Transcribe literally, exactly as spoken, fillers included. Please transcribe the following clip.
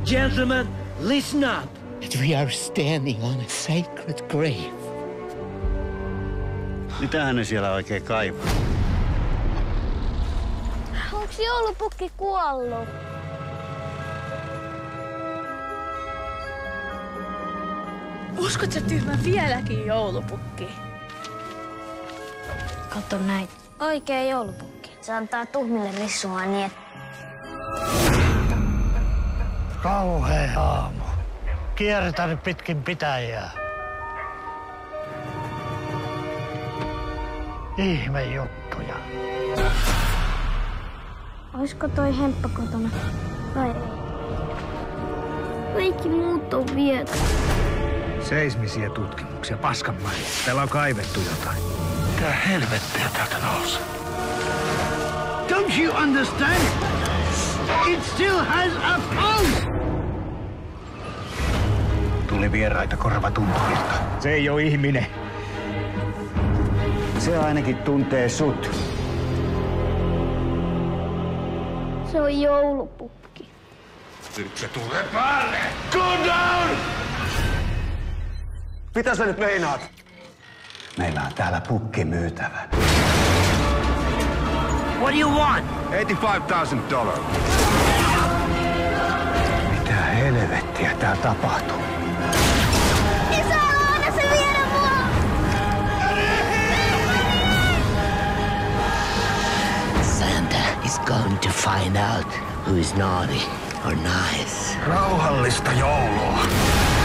Gentlemen, listen up. That we are standing on a sacred grave. Mitähän ne siellä oikein kaivaa? Onks joulupukki kuollut? Uskot sä tyhmä vieläkin joulupukki? Kato näin. Oikea joulupukki. Se antaa tuhmille rissua niin. Kauhea aamu. Kierretään pitkin pitäjää. Ihme juttuja. Oisko toi hemppa kotona? Vai ei? Kaikki muut on viety. Seismisiä tutkimuksia, paskanmaria. Täällä on kaivettu jotain. Mitä helvettiä täältä nousee? Don't you understand? It still has a pulse! Tuli vieraita korvatunturilta. Se ei ole ihminen. Se ainakin tuntee sut. Se on joulupukki. Nyt se tulee päälle! Go down! Mitä sä nyt meinaat? Meillä on täällä pukki myytävä. What do you want? eighty-five thousand dollars. Mitä helvettiä tää tapahtuu? Isä, anna se viedä mua! Santa is going to find out who is naughty or nice. Rauhallista joulua.